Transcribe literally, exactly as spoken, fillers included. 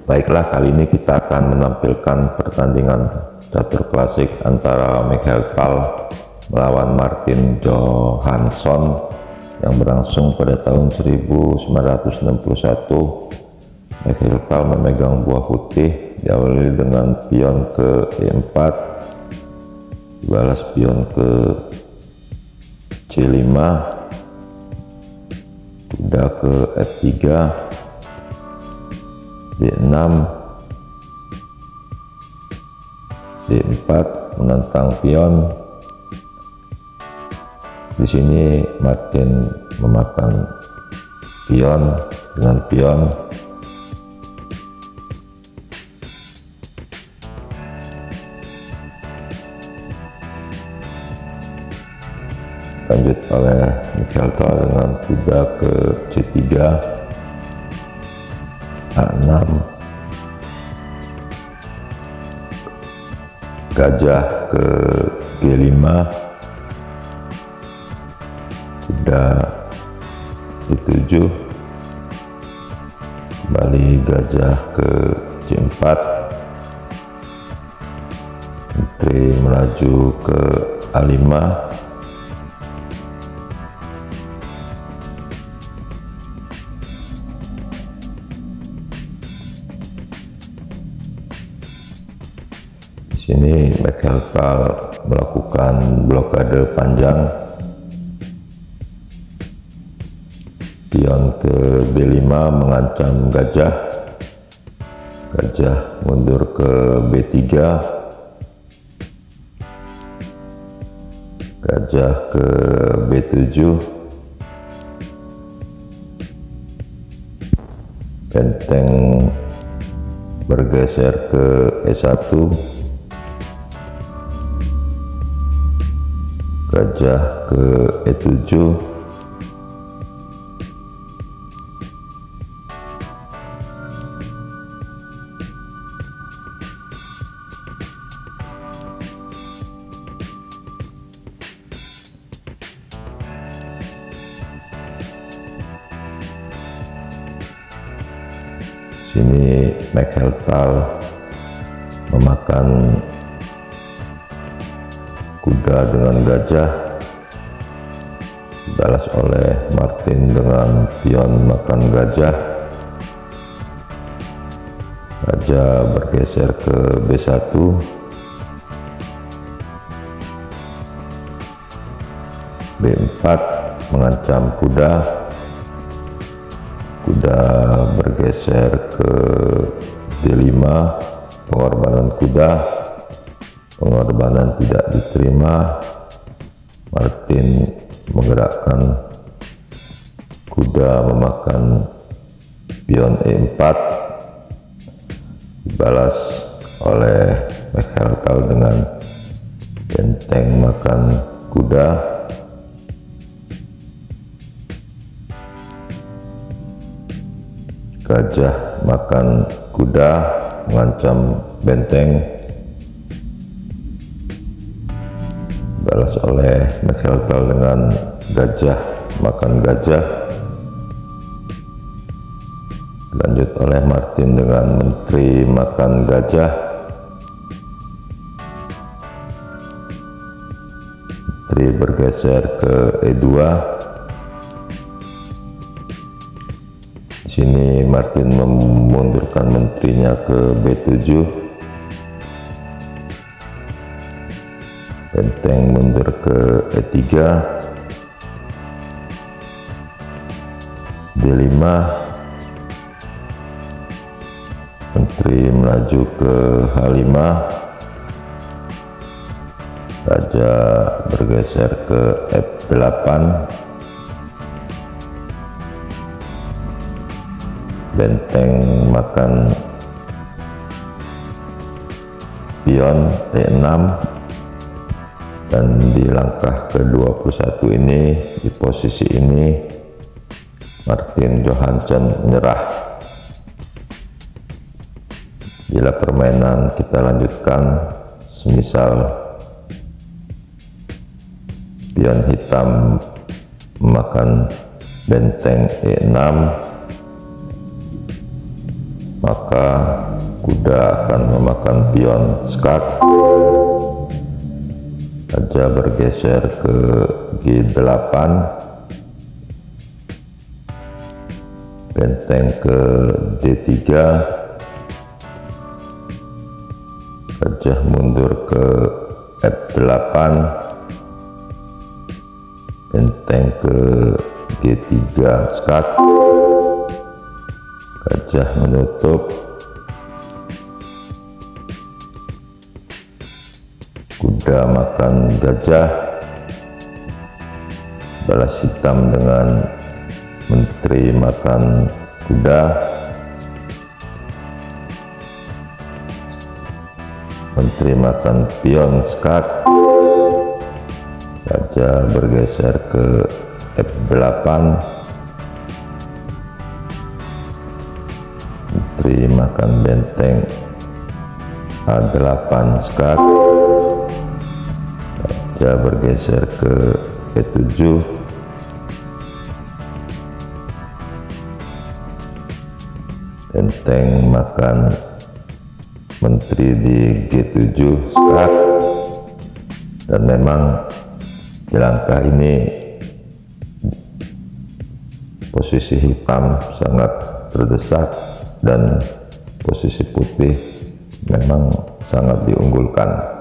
Baiklah, kali ini kita akan menampilkan pertandingan catur klasik antara Michael Tal melawan Martin Johansson yang berlangsung pada tahun seribu sembilan ratus enam puluh satu. Michael Tal memegang buah putih, diawali dengan pion ke E empat, dibalas pion ke C lima, kuda ke F tiga, D enam, D empat menentang pion. Di sini Martin memakan pion dengan pion. Lanjut oleh Michael Tal dengan kuda ke C tiga, A enam, gajah ke G lima, kuda C tujuh, kembali gajah ke C empat, menteri melaju ke A lima, sini Michael Tal melakukan blokade panjang, pion ke B lima mengancam gajah, gajah mundur ke B tiga, gajah ke B tujuh, benteng bergeser ke E satu, gajah ke E tujuh, sini Michael Tal memakan kuda dengan gajah, dibalas oleh Martin dengan pion makan gajah, gajah bergeser ke B satu, B empat mengancam kuda, kuda bergeser ke D lima, pengorbanan kuda, pengorbanan tidak diterima. Martin menggerakkan kuda memakan pion E empat, dibalas oleh Michael Tal dengan benteng makan kuda, gajah makan kuda mengancam benteng, balas oleh Michael Tal dengan gajah makan gajah, lanjut oleh Martin dengan menteri makan gajah, menteri bergeser ke E dua. Di sini Martin memundurkan menterinya ke B tujuh, benteng mundur ke E tiga, D lima, menteri melaju ke H lima, gajah bergeser ke F delapan, benteng makan pion E enam. Dan di langkah ke dua puluh satu ini, di posisi ini Martin Johansson menyerah. Bila permainan kita lanjutkan, semisal pion hitam memakan benteng E enam, maka kuda akan memakan pion skak. Raja bergeser ke G delapan, benteng ke D tiga, gajah mundur ke F delapan, benteng ke G tiga skak, gajah menutup, kuda makan gajah, balas hitam dengan menteri makan kuda, menteri makan pion skak, gajah bergeser ke F delapan, menteri makan benteng A delapan skak, gajah bergeser ke E tujuh, benteng makan menteri di G tujuh skak. Dan memang di langkah ini posisi hitam sangat terdesak dan posisi putih memang sangat diunggulkan.